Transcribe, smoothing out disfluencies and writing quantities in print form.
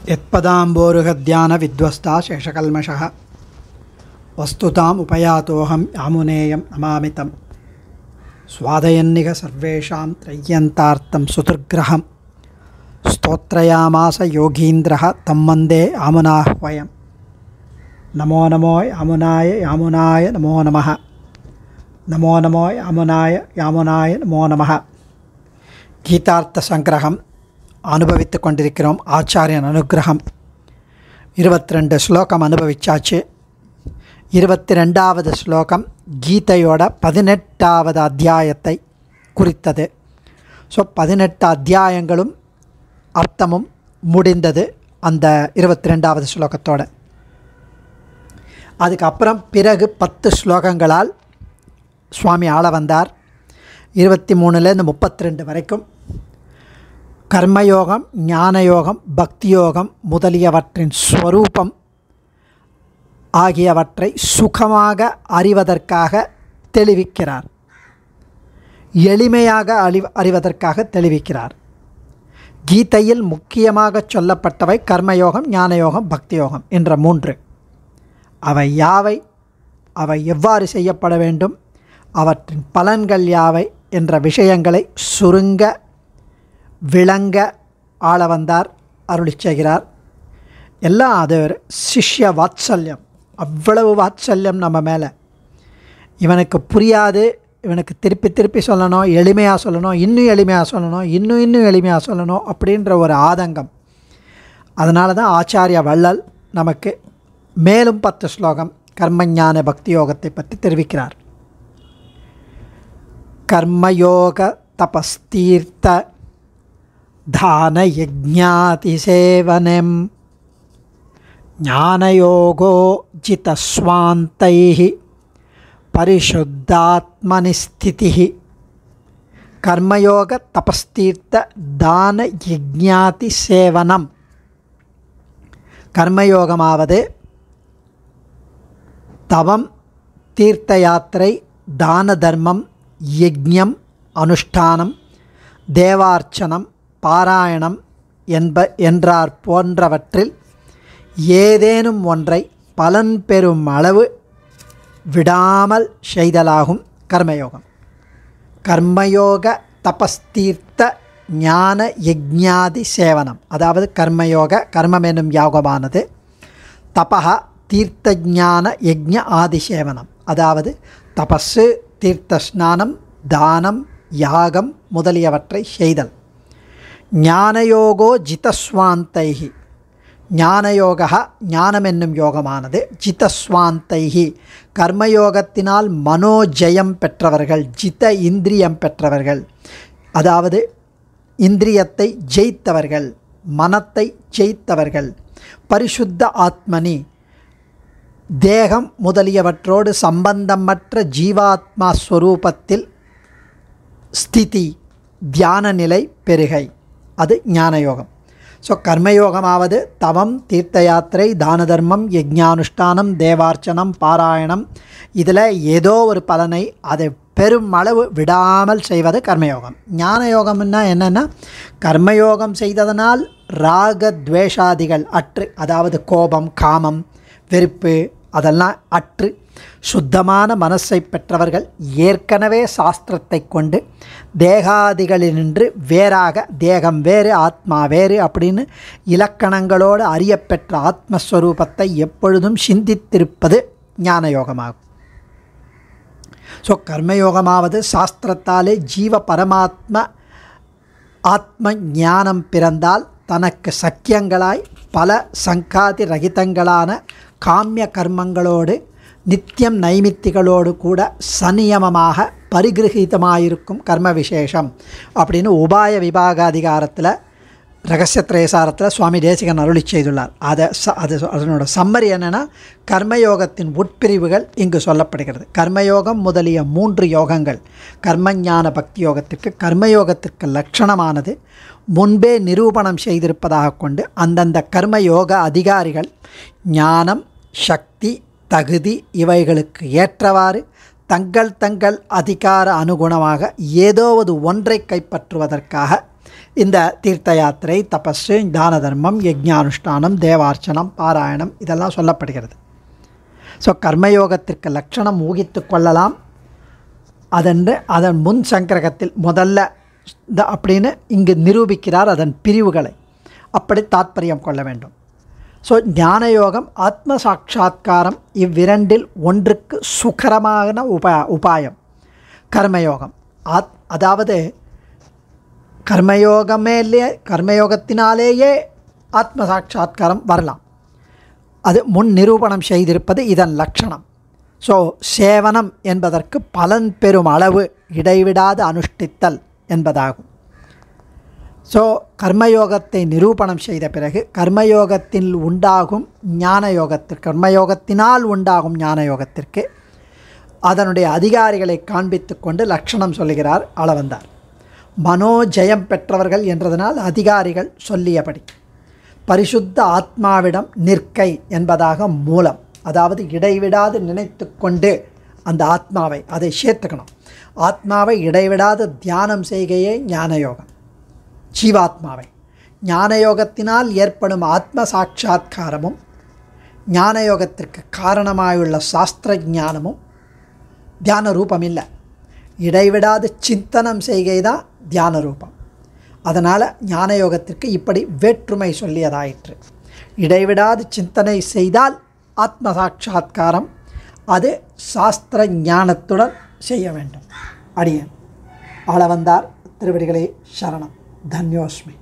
यत्पदाम्बोरुहध्यान विध्वस्ता शेषकल्मषः वस्तुताम् उपयातोऽहं यामुनेयं नमामि तं स्वादयन्निह सर्वेषां त्रय्यन्तार्तं सुदुर्ग्रहं स्तोत्रयामास योगीन्द्रः तं वन्दे यामुनाह्वयं नमो नमो यामुनाय यामुनाय नमो नमः नमो नमो यामुनाय यामुनाय नमो नमः गीतार्थ संग्रहम அனுபவித்துக் கொண்டிருக்கிறோம். ஆச்சாரியன் அனுகிரகம் 22 ஸ்லோகம் அனுபவிச்சாச்சு. 22வது ஸ்லோகம் கீதையோட 18வது அத்தியாயத்தை குறித்தது. ஸோ 18 அத்தியாயங்களும் அர்த்தமும் முடிந்தது அந்த 22வது ஸ்லோகத்தோட. அதுக்கப்புறம் பிறகு 10 ஸ்லோகங்களால் சுவாமி ஆள வந்தார். 23லேருந்து 32 வரைக்கும் கர்மயோகம், ஞானயோகம், பக்தியோகம் முதலியவற்றின் ஸ்வரூபம் ஆகியவற்றை சுகமாக அறிவதற்காக தெளிவிக்கிறார். எளிமையாக அறிவதற்காக தெளிவிக்கிறார். கீதையில் முக்கியமாக சொல்லப்பட்டவை கர்மயோகம், ஞானயோகம், பக்தியோகம் என்ற 3. அவை யாவை, அவை எவ்வாறு செய்யப்பட வேண்டும், அவற்றின் பலன்கள் யாவை என்ற விஷயங்களை சுருங்க விளங்க ஆள வந்தார், அருளி செய்கிறார். எல்லாம் அது ஒரு சிஷ்ய வாத்சல்யம். அவ்வளவு வாத்சல்யம் நம்ம மேலே. இவனுக்கு புரியாது, இவனுக்கு திருப்பி திருப்பி சொல்லணும், எளிமையாக சொல்லணும், இன்னும் எளிமையாக சொல்லணும், இன்னும் எளிமையாக சொல்லணும் அப்படின்ற ஒரு ஆதங்கம். அதனால தான் ஆச்சாரிய வள்ளல் நமக்கு மேலும் 10 ஸ்லோகம் கர்மஞான பக்தி யோகத்தை பற்றி தெரிவிக்கிறார். கர்மயோக தபஸ்தீர்த்த தான யஜ்ஞாதிசேவனம் ஞானயோகோ ஜிதஸ்வாந்தைஹி பரிசுத்தாத்மனிஸ்திதிஹி. கர்மயோக தபஸ்தீர்த்த தான யஜ்ஞாதி சேவனம். கர்மயோகமாவது தவம், தீர்த்த யாத்திரை, தான தர்மம், யஜ்ஞம், அனுஷ்டானம், தேவார்ச்சனம், பாராயணம் என்றார் போன்றவற்றில் ஏதேனும் ஒன்றை பலன் பெறும் அளவு விடாமல் செய்தலாகும் கர்மயோகம். கர்மயோக தபஸ்தீர்த்த ஞான யஜ்ஞாதி சேவனம். அதாவது கர்மம் என்னும் யாகமானது தபஹா தீர்த்த ஞான யஜ்ஞ ஆதி சேவனம். அதாவது தபஸு, தீர்த்த ஸ்நானம், தானம், யாகம் முதலியவற்றை செய்தல். ஞானயோகோ ஜிதஸ்வாந்தைஹி. ஞானயோகா ஞானம் என்னும் யோகமானது ஜிதஸ்வாந்தைஹி கர்மயோகத்தினால் மனோஜயம் பெற்றவர்கள், ஜித இந்திரியம் பெற்றவர்கள். அதாவது இந்திரியத்தை ஜெயித்தவர்கள், மனத்தை ஜெயித்தவர்கள். பரிசுத்த ஆத்மனி தேகம் முதலியவற்றோடு சம்பந்தமற்ற ஜீவாத்மா ஸ்வரூபத்தில் ஸ்திதி தியான நிலை பெருகை. அது ஞானயோகம். ஸோ கர்மயோகமாவது தவம், தீர்த்த யாத்திரை, தான தர்மம், யஜ்ஞானுஷ்டானம், தேவார்ச்சனம், பாராயணம். இதில் ஏதோ ஒரு பலனை அதை பெருமளவு விடாமல் செய்வது கர்மயோகம். ஞானயோகம்னா என்னென்னா, கர்மயோகம் செய்ததனால் ராக துவேஷாதிகள் அற்று, அதாவது கோபம், காமம், வெறுப்பு அதெல்லாம் அற்று சுத்தமான மனசை பெற்றவர்கள். ஏற்கனவே சாஸ்திரத்தை கொண்டு தேகாதிகளினின்று வேறாக, தேகம் வேறு ஆத்மா வேறு அப்படின்னு இலக்கணங்களோடு அறியப்பெற்ற ஆத்மஸ்வரூபத்தை எப்பொழுதும் சிந்தித்திருப்பது ஞானயோகமாகும். ஸோ கர்மயோகமாவது சாஸ்திரத்தாலே ஜீவ பரமாத்ம ஆத்ம ஞானம் பிறந்தால் தனக்கு சக்கியங்களாய் பல சங்காதி ரகிதங்களான காமிய கர்மங்களோடு நித்தியம் நைமித்திகளோடு கூட சநியமமாக பரிகிரகிதமாயிருக்கும் கர்ம விசேஷம் அப்படின்னு உபாய விபாகாதிகாரத்தில் ரகசியத்ரயசாரத்தில் சுவாமி தேசிகன் அருளி செய்துள்ளார். அதனோட சம்மரி என்னென்னா, கர்மயோகத்தின் உட்பிரிவுகள் இங்கு சொல்லப்படுகிறது. கர்மயோகம் முதலிய 3 யோகங்கள் கர்மஞான பக்தி யோகத்திற்கு, கர்மயோகத்திற்கு லட்சணமானது முன்பே நிரூபணம் செய்திருப்பதாக கொண்டு அந்தந்த கர்மயோக அதிகாரிகள் ஞானம், சக்தி, தகுதி இவைகளுக்கு ஏற்றவாறு தங்கள் அதிகார அனுகுணமாக ஏதோவது ஒன்றை கைப்பற்றுவதற்காக இந்த தீர்த்த யாத்திரை, தபஸு, தான தர்மம், யஜ்ஞானுஷ்டானம், தேவார்ச்சனம், பாராயணம் இதெல்லாம் சொல்லப்படுகிறது. ஸோ கர்மயோகத்திற்கு லட்சணம் ஊகித்து கொள்ளலாம். அதன் முன் சங்கிரகத்தில் முதல்ல அப்படின்னு இங்கு நிரூபிக்கிறார் அதன் பிரிவுகளை. அப்படி தாத்பரியம் கொள்ள வேண்டும். ஸோ ஞானயோகம், ஆத்ம சாட்சா்காரம் இவ்விரண்டில் ஒன்றுக்கு சுகரமான உபாயம் கர்மயோகம். அதாவது கர்மயோகத்தினாலேயே ஆத்ம சாட்சா்காரம் வரலாம். அது முன் நிரூபணம் செய்திருப்பது இதன் லட்சணம். ஸோ சேவனம் என்பதற்கு பலன் பெறும் அளவு இடைவிடாது அனுஷ்டித்தல் என்பதாகும். ஸோ கர்மயோகத்தை நிரூபணம் செய்த பிறகு கர்மயோகத்தில் உண்டாகும் கர்மயோகத்தினால் உண்டாகும் ஞானயோகத்திற்கு அதனுடைய அதிகாரிகளை காண்பித்து கொண்டு லட்சணம் சொல்லுகிறார் அளவந்தார். மனோஜயம் பெற்றவர்கள் என்றதனால் அதிகாரிகள் சொல்லியபடி பரிசுத்த ஆத்மாவிடம் நிற்கை என்பதாக மூலம். அதாவது இடைவிடாது நினைத்து கொண்டு அந்த ஆத்மாவை அதை சேர்த்துக்கணும். ஆத்மாவை இடைவிடாது தியானம் செய்கையே ஞானயோகம். ஜீவாத்மாவை ஞானயோகத்தினால் ஏற்படும் ஆத்ம சாட்சா்காரமும் ஞானயோகத்திற்கு காரணமாயுள்ள சாஸ்திர ஞானமும் தியான ரூபம் இல்லை. இடைவிடாது சிந்தனம் செய்கை தான் தியான ரூபம். அதனால் ஞானயோகத்திற்கு இப்படி வேற்றுமை சொல்லியதாயிற்று. இடைவிடாது சிந்தனை செய்தால் ஆத்ம சாட்சா்காரம், அது சாஸ்திர ஞானத்துடன் செய்ய வேண்டும். அடியேன் அளவந்தார் திருவடிகளே சரணம். தன்யோஸ்மி.